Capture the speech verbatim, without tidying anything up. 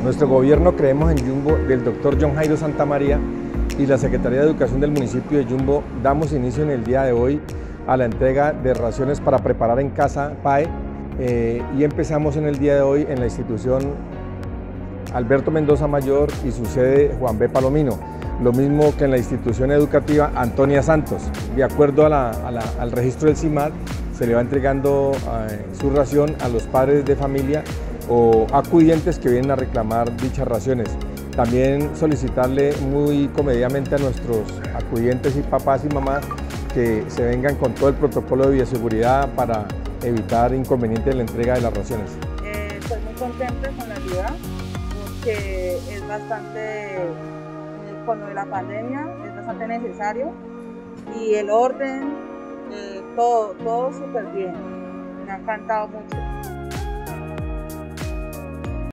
Nuestro gobierno creemos en Jumbo del doctor John Jairo Santamaría y la Secretaría de Educación del municipio de Jumbo damos inicio en el día de hoy a la entrega de raciones para preparar en casa P A E eh, y empezamos en el día de hoy en la institución Alberto Mendoza Mayor y su sede Juan B. Palomino, lo mismo que en la institución educativa Antonia Santos. De acuerdo a la, a la, al registro del CIMAD, se le va entregando eh, su ración a los padres de familia o acudientes que vienen a reclamar dichas raciones. También solicitarle muy comedidamente a nuestros acudientes y papás y mamás que se vengan con todo el protocolo de bioseguridad para evitar inconvenientes en la entrega de las raciones. Eh, estoy muy contenta con la ayuda porque es bastante, con lo de la pandemia, es bastante necesario y el orden, eh, todo, todo súper bien, me ha encantado mucho.